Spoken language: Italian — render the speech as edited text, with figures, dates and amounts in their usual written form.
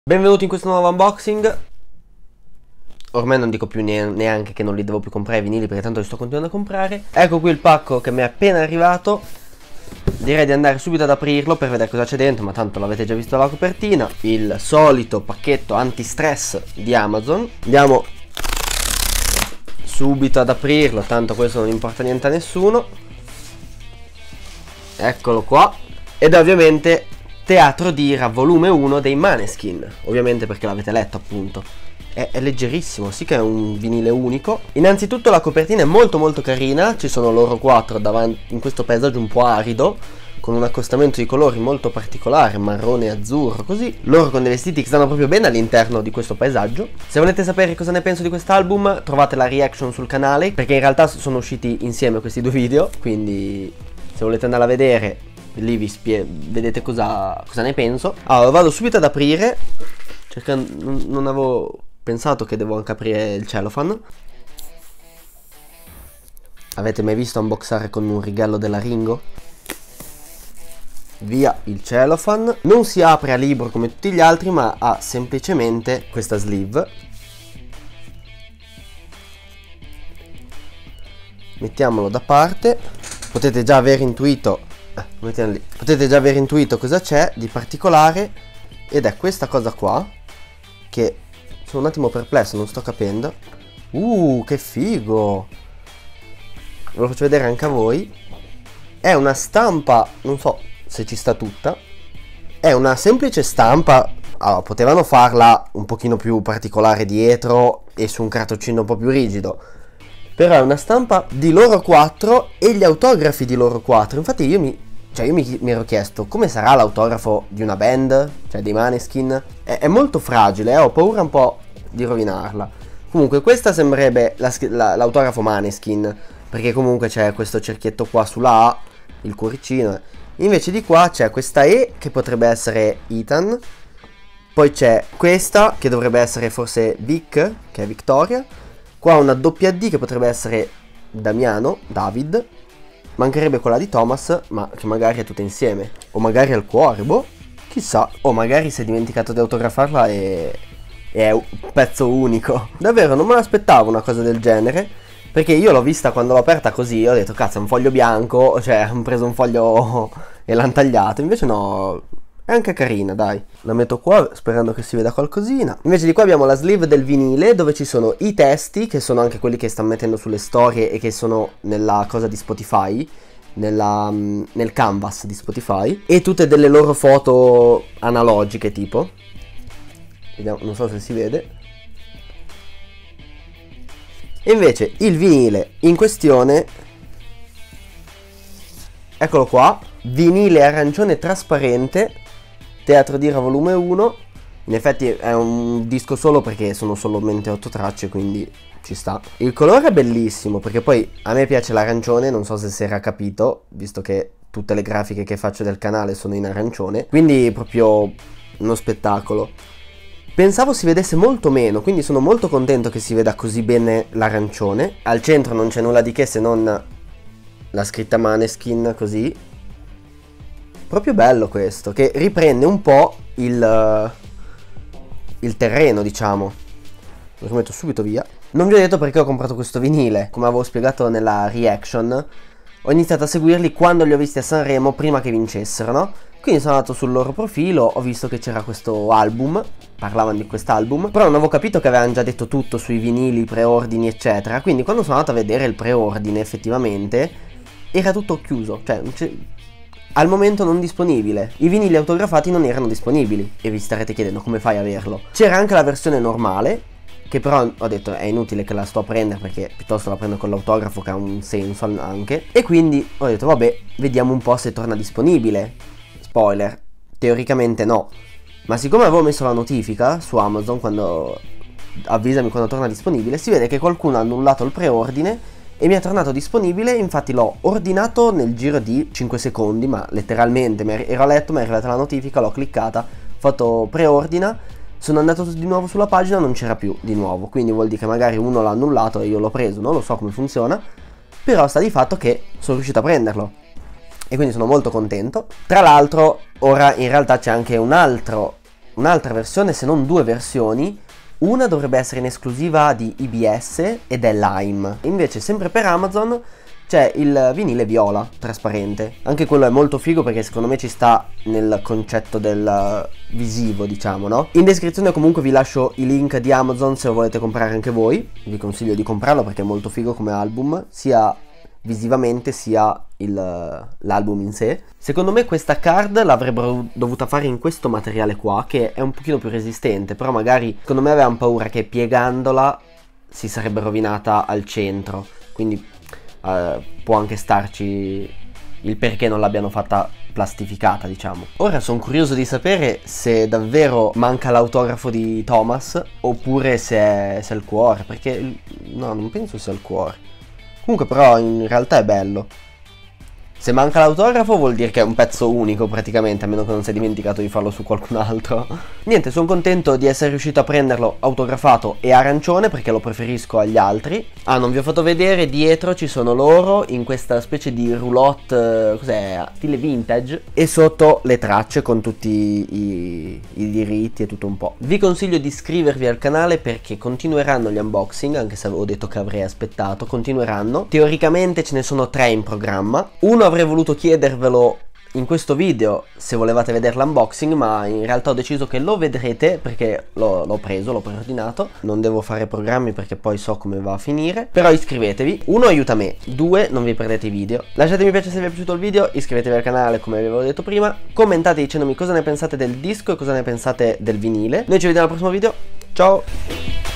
Benvenuti in questo nuovo unboxing. Ormai non dico più neanche che non li devo più comprare i vinili, perché tanto li sto continuando a comprare. Ecco qui il pacco che mi è appena arrivato. Direi di andare subito ad aprirlo per vedere cosa c'è dentro, ma tanto l'avete già visto la copertina. Il solito pacchetto anti-stress di Amazon. Andiamo subito ad aprirlo, tanto questo non importa niente a nessuno. Eccolo qua. Ed ovviamente Teatro d'Ira volume 1 dei Måneskin, ovviamente perché l'avete letto appunto. È leggerissimo, sì che è un vinile unico. Innanzitutto la copertina è molto carina, ci sono loro quattro davanti in questo paesaggio un po' arido, con un accostamento di colori molto particolare, marrone e azzurro, così. Loro con dei vestiti che stanno proprio bene all'interno di questo paesaggio. Se volete sapere cosa ne penso di quest'album, trovate la reaction sul canale, perché in realtà sono usciti insieme questi due video, quindi se volete andare a vedere lì vedete cosa ne penso. Allora vado subito ad aprire, non avevo pensato che devo anche aprire il cellophane. Avete mai visto unboxare con un righello della Ringo? Via il cellophane. Non si apre a libro come tutti gli altri, ma ha semplicemente questa sleeve. Mettiamolo da parte. Potete già aver intuito cosa c'è di particolare, ed è questa cosa qua che sono un attimo perplesso, non sto capendo. Che figo! Ve lo faccio vedere anche a voi. È una stampa, non so se ci sta tutta. È una semplice stampa. Allora, potevano farla un pochino più particolare dietro e su un cartoncino un po' più rigido, però è una stampa di loro quattro e gli autografi di loro quattro. Infatti io mi ero chiesto come sarà l'autografo di una band, cioè dei Måneskin. È molto fragile, ho paura un po' di rovinarla. Comunque questa sembrerebbe l'autografo Måneskin, perché comunque c'è questo cerchietto qua sulla A, il cuoricino. Invece di qua c'è questa E che potrebbe essere Ethan. Poi c'è questa che dovrebbe essere forse Vic, che è Victoria. Qua una doppia D che potrebbe essere Damiano, David. Mancherebbe quella di Thomas, ma che magari è tutta insieme. O magari al cuore, boh, chissà. O magari si è dimenticato di autografarla e è un pezzo unico. Davvero non me l'aspettavo una cosa del genere, perché io l'ho vista quando l'ho aperta così, ho detto cazzo è un foglio bianco, cioè ho preso un foglio e l'hanno tagliato. Invece no, è anche carina, dai. La metto qua sperando che si veda qualcosina. Invece di qua abbiamo la sleeve del vinile, dove ci sono i testi, che sono anche quelli che stanno mettendo sulle storie e che sono nella cosa di Spotify, nel canvas di Spotify, e tutte delle loro foto analogiche tipo. Vediamo, non so se si vede. E invece il vinile in questione, eccolo qua, vinile arancione trasparente, Teatro d'Ira volume 1. In effetti è un disco solo perché sono solamente 8 tracce, quindi ci sta. Il colore è bellissimo, perché poi a me piace l'arancione, non so se si era capito, visto che tutte le grafiche che faccio del canale sono in arancione, quindi proprio uno spettacolo. Pensavo si vedesse molto meno, quindi sono molto contento che si veda così bene l'arancione. Al centro non c'è nulla di che se non la scritta Måneskin così. Proprio bello questo, che riprende un po' il terreno, diciamo. Lo metto subito via. Non vi ho detto perché ho comprato questo vinile. Come avevo spiegato nella reaction, ho iniziato a seguirli quando li ho visti a Sanremo, prima che vincessero, no? Quindi sono andato sul loro profilo, ho visto che c'era questo album, parlavano di quest'album, però non avevo capito che avevano già detto tutto sui vinili, preordini eccetera. Quindi quando sono andato a vedere il preordine effettivamente era tutto chiuso, cioè al momento non disponibile. I vinili autografati non erano disponibili e vi starete chiedendo come fai a averlo. C'era anche la versione normale, che però ho detto è inutile che la sto a prendere, perché piuttosto la prendo con l'autografo, che ha un senso anche. E quindi ho detto vabbè, vediamo un po' se torna disponibile. Spoiler, teoricamente no, ma siccome avevo messo la notifica su Amazon quando avvisami quando torna disponibile, si vede che qualcuno ha annullato il preordine e mi è tornato disponibile. Infatti l'ho ordinato nel giro di 5 secondi, ma letteralmente ero a letto, mi è arrivata la notifica, l'ho cliccata, ho fatto preordina, sono andato di nuovo sulla pagina, non c'era più di nuovo, quindi vuol dire che magari uno l'ha annullato e io l'ho preso, non lo so come funziona, però sta di fatto che sono riuscito a prenderlo e quindi sono molto contento. Tra l'altro ora in realtà c'è anche un altro un'altra versione, se non due versioni. Una dovrebbe essere in esclusiva di IBS ed è Lime. Invece sempre per Amazon c'è il vinile viola trasparente. Anche quello è molto figo perché secondo me ci sta nel concetto del visivo, diciamo, no? In descrizione comunque vi lascio i link di Amazon se lo volete comprare anche voi. Vi consiglio di comprarlo perché è molto figo come album, sia visivamente sia l'album in sé. Secondo me questa card l'avrebbero dovuta fare in questo materiale qua, che è un pochino più resistente, però magari secondo me avevano paura che piegandola si sarebbe rovinata al centro, quindi può anche starci il perché non l'abbiano fatta plastificata, diciamo. Ora sono curioso di sapere se davvero manca l'autografo di Thomas oppure se è il cuore, perché no, non penso sia il cuore. Comunque però in realtà è bello. Se manca l'autografo vuol dire che è un pezzo unico praticamente, a meno che non sia dimenticato di farlo su qualcun altro. Niente, sono contento di essere riuscito a prenderlo autografato e arancione perché lo preferisco agli altri. Ah, non vi ho fatto vedere, dietro ci sono loro in questa specie di roulotte, cos'è, stile vintage, e sotto le tracce con tutti i diritti e tutto un po'. Vi consiglio di iscrivervi al canale perché continueranno gli unboxing, anche se avevo detto che avrei aspettato, continueranno. Teoricamente ce ne sono 3 in programma. Uno avrei voluto chiedervelo in questo video se volevate vedere l'unboxing, ma in realtà ho deciso che lo vedrete perché l'ho preso, l'ho preordinato. Non devo fare programmi perché poi so come va a finire. Però iscrivetevi, 1 aiuta me, 2 non vi perdete i video. Lasciate mi piace se vi è piaciuto il video, iscrivetevi al canale come vi avevo detto prima. Commentate dicendomi cosa ne pensate del disco e cosa ne pensate del vinile. Noi ci vediamo al prossimo video, ciao!